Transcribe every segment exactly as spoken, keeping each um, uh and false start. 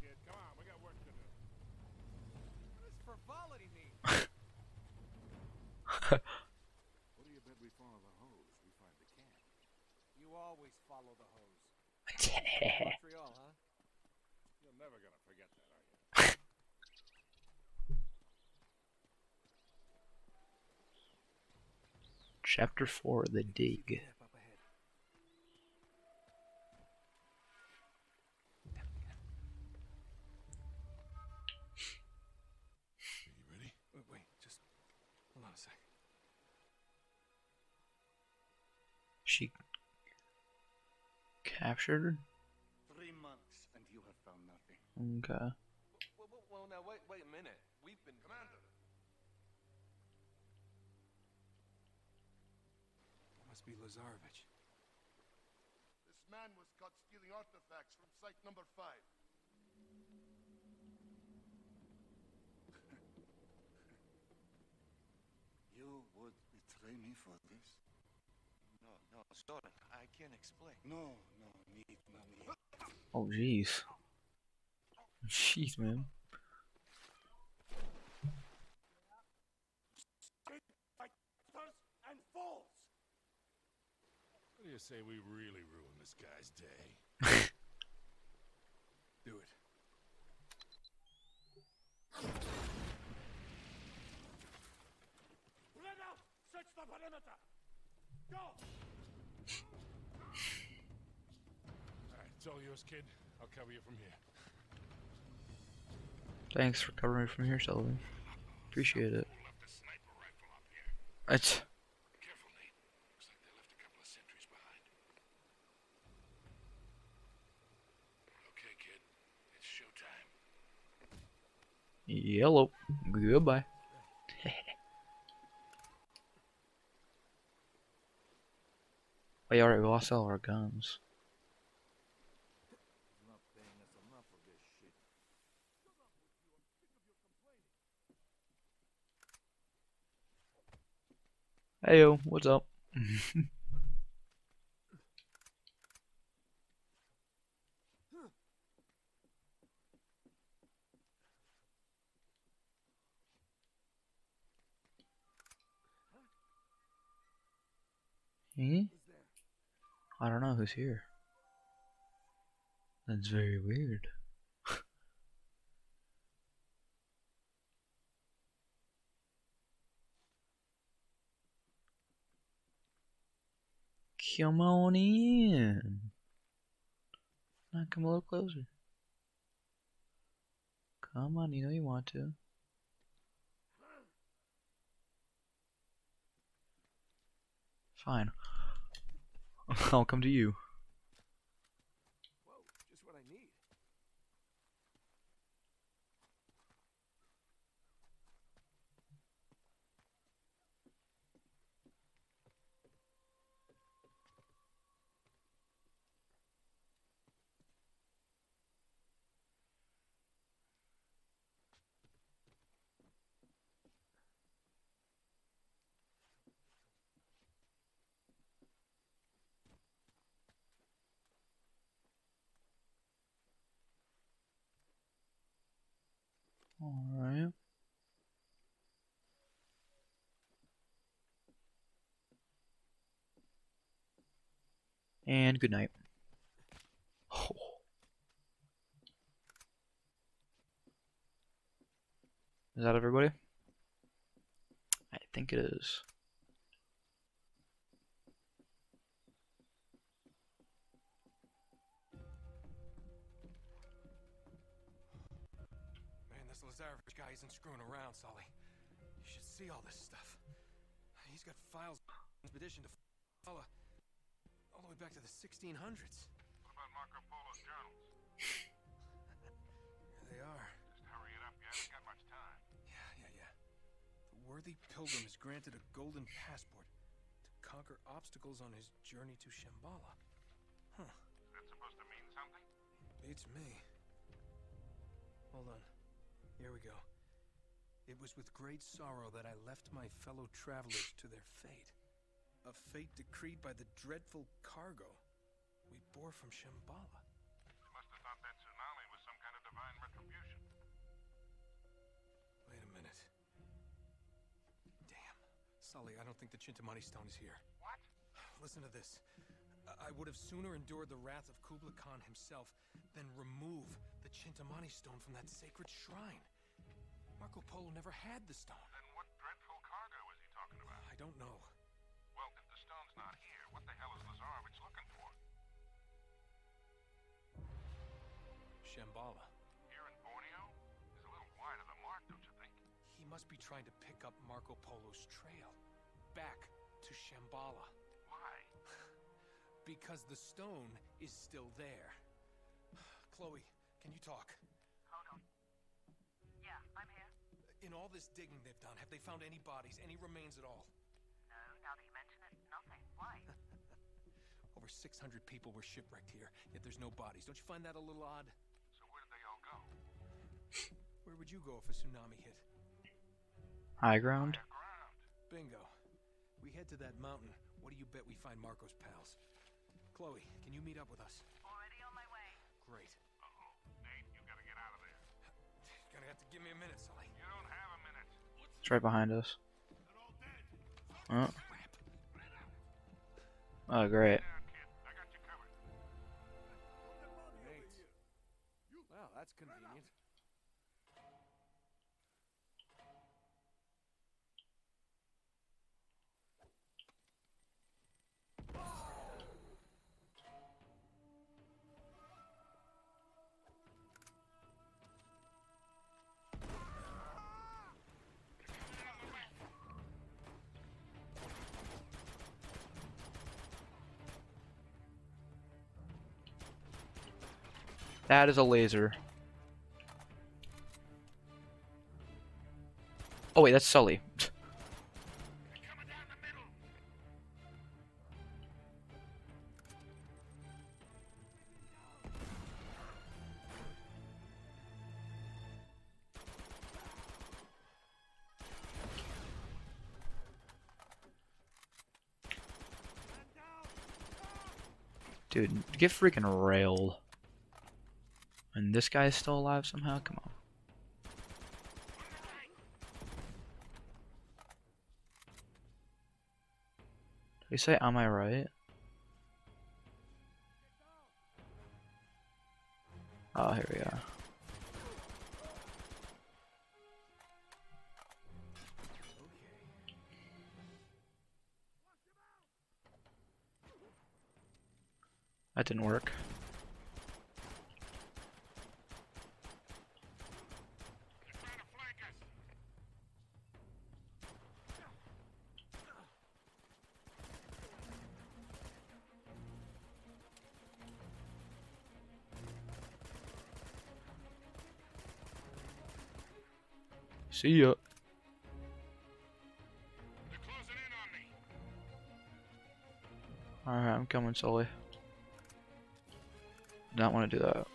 kid. Come on, we got work to do. What does frivolity mean? What do you bet we follow the hose? We find the camp. You always follow the hose. Montreal, huh? You're never gonna forget that, are you? Chapter four, The Dig. Wait, wait, just hold on a sec. She captured her? Three months and you have found nothing. Okay. Well, well, well, now wait, wait a minute. We've been Commander. That must be Lazarevich. This man was caught stealing artifacts from site number five. You would betray me for this? No, no, sorry, I can't explain. No, no, need, no need. Oh, jeez. Jeez, man. And falls. What do you say we really ruin this guy's day? Do it. Spread out! Search the perimeter! Go! Alright, it's all yours, kid. I'll cover you from here. Thanks for covering me from here, Sully. Appreciate it. Left a sniper rifle up here. It's Careful, Nate. Looks like they left a couple of sentries behind. Okay, kid. It's showtime. yellow. Goodbye. Wait, alright, we lost all our guns. Not paying us enough for this shit. Heyo, what's up? Hmm? I don't know who's here. That's very weird. Come on in. Now come a little closer. Come on, you know you want to. Fine. I'll come to you. Whoa, just what I need. Alright. And good night. Oh. Is that everybody? I think it is. Man, this Lazarevich guy isn't screwing around, Sully. You should see all this stuff. He's got files expedition to follow all the way back to the sixteen hundreds. What about Marco Polo's journals? Here they are. Just hurry it up, guys. Got much time. Yeah, yeah, yeah. The worthy pilgrim is granted a golden passport to conquer obstacles on his journey to Shambhala. Huh. Is that supposed to mean something? Beats me. Hold on. Here we go. It was with great sorrow that I left my fellow travelers to their fate. A fate decreed by the dreadful cargo we bore from Shambhala. You must have thought that tsunami was some kind of divine Sully, I don't think the Chintamani stone is here. What? Listen to this. I would have sooner endured the wrath of Kublai Khan himself than remove the Chintamani stone from that sacred shrine. Marco Polo never had the stone. Then what dreadful cargo is he talking about? I don't know. Well, if the stone's not here, what the hell is Lazarevich looking for? Shambhala. Here in Borneo? He's a little wide of the mark, don't you think? He must be trying to pick up Marco Polo's trail. Back to Shambhala. Why? Because the stone is still there. Chloe, can you talk? Hold on. Yeah, I'm here. In all this digging they've done, have they found any bodies, any remains at all? No, now that you mention it, nothing. Why? Over six hundred people were shipwrecked here, yet there's no bodies. Don't you find that a little odd? So where did they all go? Where would you go if a tsunami hit? High ground. Higher ground. Bingo. We head to that mountain. What do you bet we find Marco's pals? Chloe, can you meet up with us? Already on my way. Great. Uh-oh. Nate, you gotta get out of there. You're gonna have to give me a minute, Sully. You don't have a minute. It's right behind us. Oh. Oh, great. Yeah, kid, I got you covered. Nate. Well, that's convenient. That is a laser. Oh wait, that's Sully. Coming down the middle. Dude, get freaking railed. And this guy's still alive somehow? Come on. Did we say, am I right? Oh, here we are. That didn't work. They're trying to flank us. See ya. They're closing in on me. Alright, I'm coming, Sully. Do not want to do that.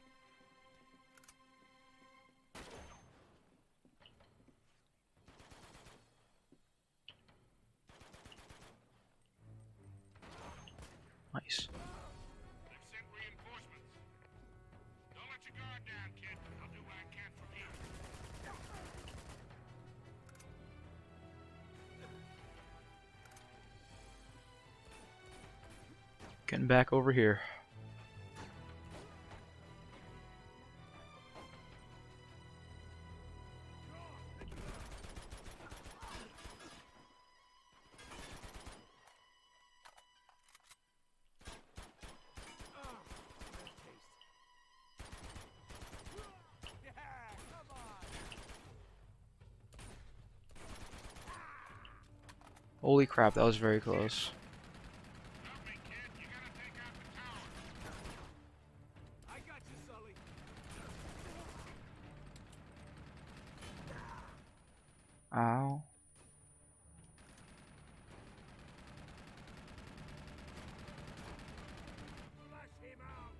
Nice. They've sent reinforcements. Don't let your guard down, kid. I'll do what I can from here. Getting back over here. Holy crap, that was very close. Help me, kid. You gotta take out the tower. I got you, Sully. Ow. Flush him out.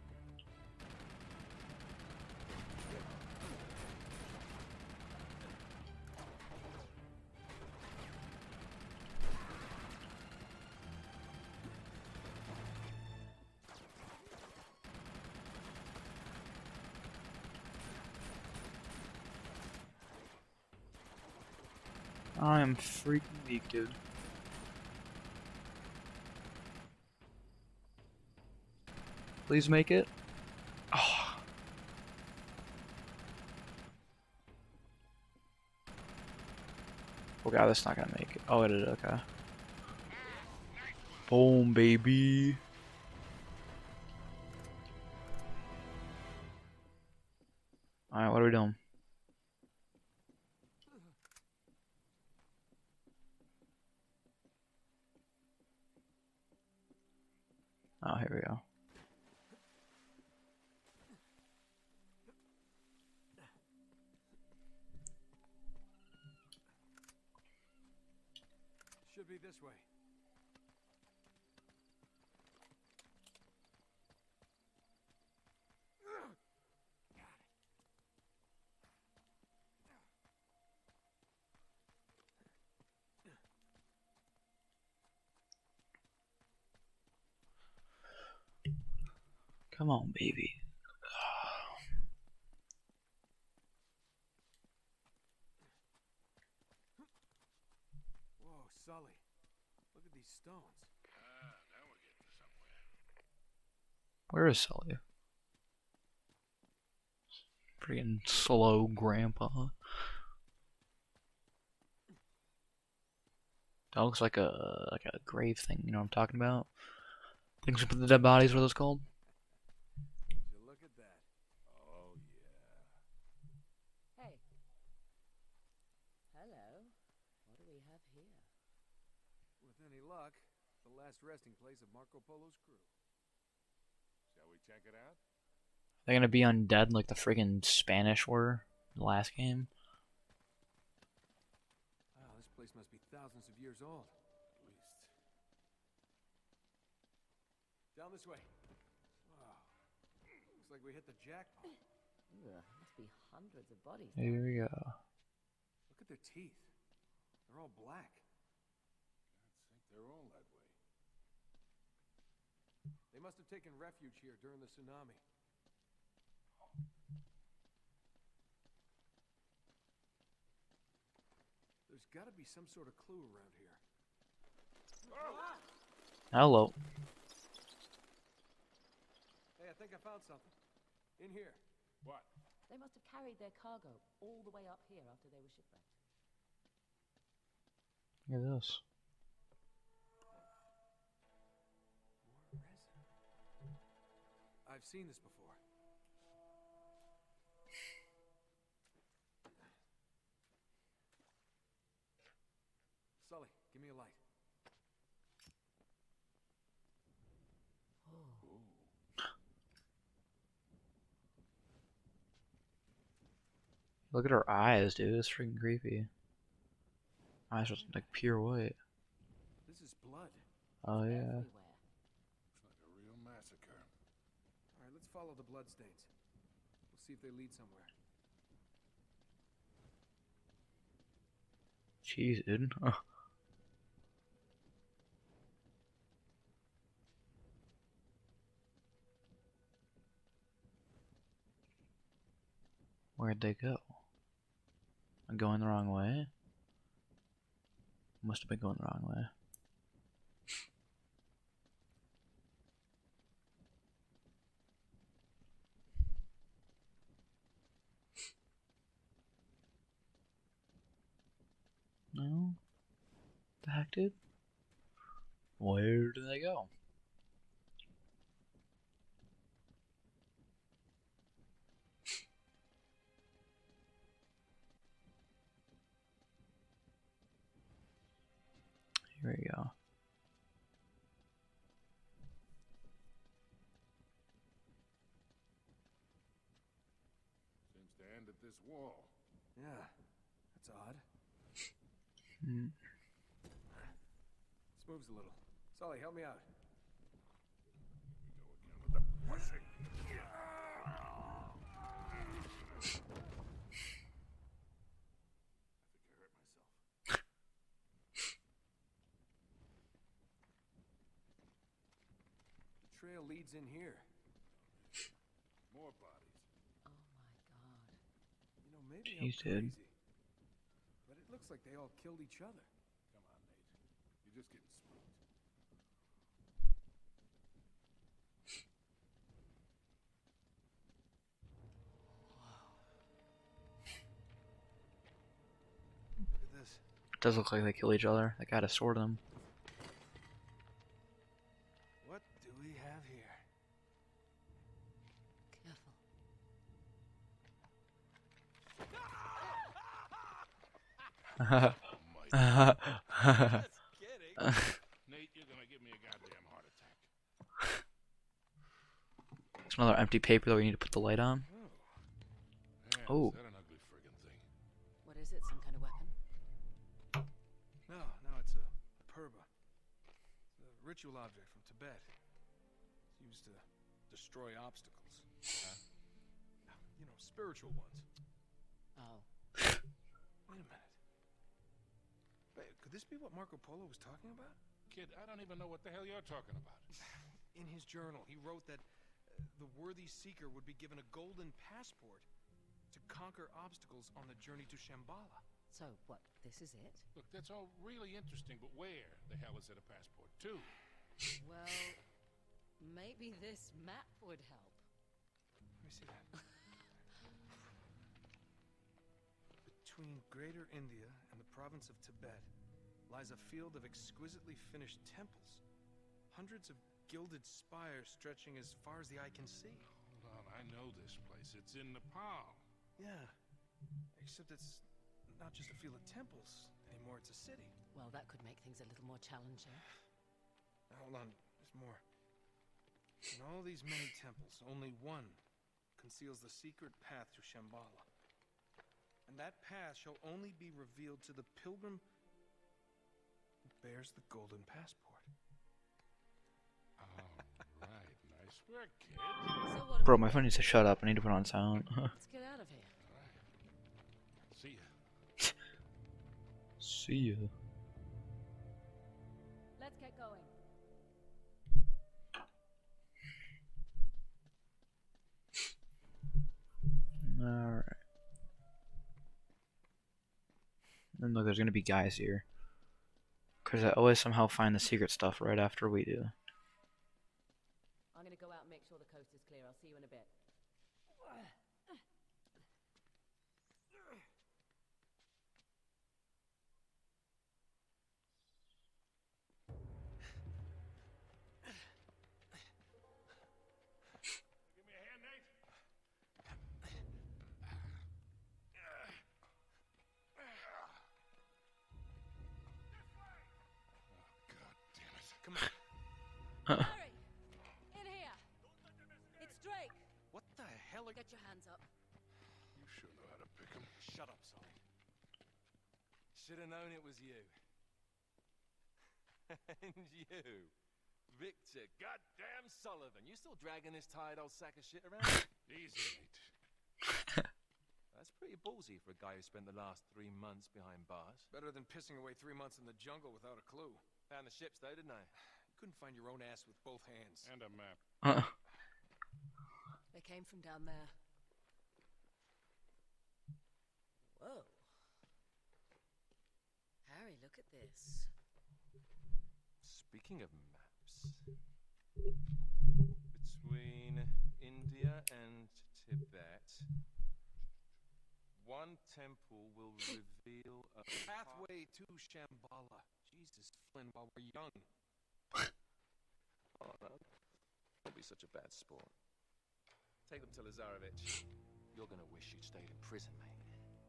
I am freaking weak, dude. Please make it. Oh. Oh god, that's not gonna make it. Oh, it did. Okay. Boom, baby. All right, what are we doing? Oh, here we go. Should be this way. Come on, baby. Whoa, Sully. Look at these stones. Ah, now we're getting somewhere. Where is Sully? Freaking slow grandpa. That looks like a like a grave thing, you know what I'm talking about? Things we put the dead bodies, what are those called? Would you look at that? Oh, yeah. Hey. Hello. What do we have here? With any luck, the last resting place of Marco Polo's crew. Shall we check it out? They're gonna be undead like the friggin' Spanish were in the last game. Wow, this place must be thousands of years old. At least. Down this way. Wow. Looks like we hit the jackpot. Ugh, must be hundreds of bodies. Here we go. Look at their teeth. They're all black. I think they're all that way. They must have taken refuge here during the tsunami. There's got to be some sort of clue around here. Hello. Hey, I think I found something. In here. What? They must have carried their cargo all the way up here after they were shipwrecked. Look at this. More resin. I've seen this before. Sully, give me a light. Look at her eyes, dude. It's freaking creepy. Eyes are like pure white. This is blood. Oh yeah. Everywhere. Looks like a real massacre. All right, let's follow the bloodstains. We'll see if they lead somewhere. Jeez, dude. Oh. Where'd they go? I'm going the wrong way? Must have been going the wrong way. No? The heck, dude? Where did they go? Here we go. Seems to end at this wall. Yeah, that's odd. Hmm. This moves a little. Sully, help me out. We go again with the pushing. I think I hurt myself. The trail leads in here. More bodies. Oh my god. You know, maybe Jeez, I'm dude. crazy, but it looks looks like they all killed each other. Come on, Nate. You're just getting spooked. Look at this. It does look like they kill each other. They got a sword in them. What do we have here? Careful. Nate, you're gonna give me a goddamn heart attack. It's another empty paper that we need to put the light on. Man, Oh. Is that an ugly friggin' thing? What is it? Some kind of weapon? No, no, it's a purba. It's a ritual object from Tibet. It's used to destroy obstacles. Huh? You know, spiritual ones. Oh. Wait a minute. Wait, could this be what Marco Polo was talking about? Kid, I don't even know what the hell you're talking about. In his journal, he wrote that uh, the worthy seeker would be given a golden passport to conquer obstacles on the journey to Shambhala. So, what, this is it? Look, that's all really interesting, but where the hell is it a passport to? Well, maybe this map would help. Let me see that. Between Greater India and the province of Tibet lies a field of exquisitely finished temples. Hundreds of gilded spires stretching as far as the eye can see. Hold on, I know this place. It's in Nepal. Yeah, except it's not just a field of temples anymore, it's a city. Well, that could make things a little more challenging. Now, hold on, there's more. In all these many temples, only one conceals the secret path to Shambhala. And that path shall only be revealed to the pilgrim who bears the golden passport. Oh, right. Nice work, kid. So what? Bro, my phone needs to shut up. I need to put on silent. Let's get out of here. All right. See ya. See ya. Let's get going. Alright. And look, there's gonna be guys here. Because I always somehow find the secret stuff right after we do. I'm gonna go out and make sure the coast is clear. I'll see you in a bit. Give me a hand, Nate. God damn it. Come on. Hurry! In here! It's Drake! What the hell are... Get your hands up. You sure know how to pick 'em. Shut up, Sully. Should have known it was you. And you, Victor goddamn Sullivan. You still dragging this tired old sack of shit around? Easy, Nate. That's pretty ballsy for a guy who spent the last three months behind bars. Better than pissing away three months in the jungle without a clue. Found the ships though, didn't I? You couldn't find your own ass with both hands. And a map. Uh, They came from down there. Whoa. Harry, look at this. Speaking of maps, between India and Tibet, one temple will reveal a Pathway to Shambhala. Jesus, Flynn, while we're young. Oh no, don't be such a bad sport. Take them to Lazarevich. You're gonna wish you'd stayed in prison, mate.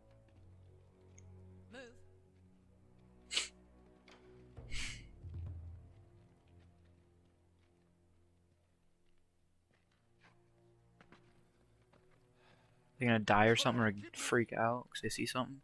Move. They're gonna die or something or freak out because they see something.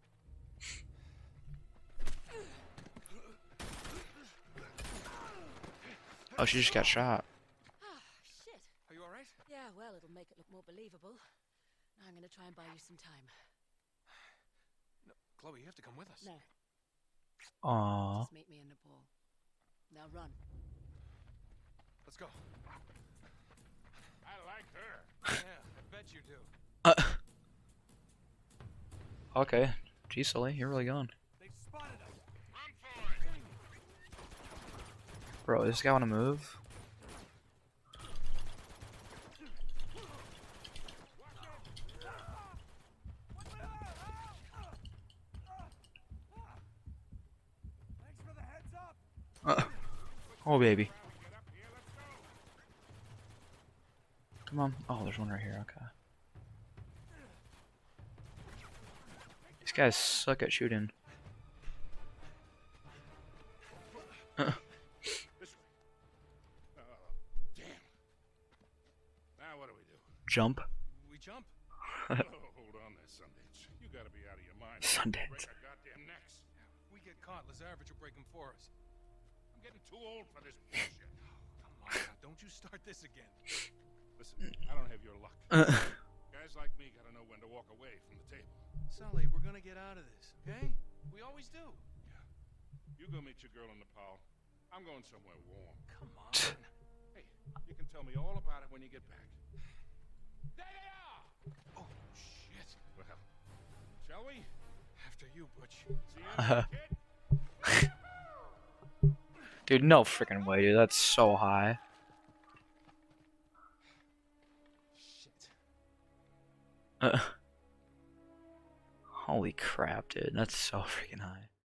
Oh, she just got shot. Ah, shit. Are you alright? Yeah, well, it'll make it look more believable. Now I'm gonna try and buy you some time. No, Chloe, you have to come with us. No, Aww. just meet me in Nepal. Now run. Let's go. I like her. Yeah, I bet you do. Uh. Okay. Geez, Sully, you're really gone. They've Bro, does this guy want to move? Uh, oh, baby. Come on. Oh, there's one right here. Okay. These guys suck at shooting. Uh. This way. Oh, damn. Now what do we do? Jump. We jump. Oh, hold on there, Sundance. You gotta be out of your mind. Sundance. Break our goddamn necks. If we get caught, Lazarevich will break them for us. I'm getting too old for this bullshit. Come on now, don't you start this again. Listen, I don't have your luck. Uh. Guys like me gotta know when to walk away from the table. Sully, we're gonna get out of this, okay? We always do. You go meet your girl in Nepal. I'm going somewhere warm. Come on. Hey, you can tell me all about it when you get back. There they are! Oh, shit. Well, shall we? After you, Butch. See you later, kid. Dude, no freaking way, dude. That's so high. Shit. Uh. Holy crap, dude. That's so freaking high.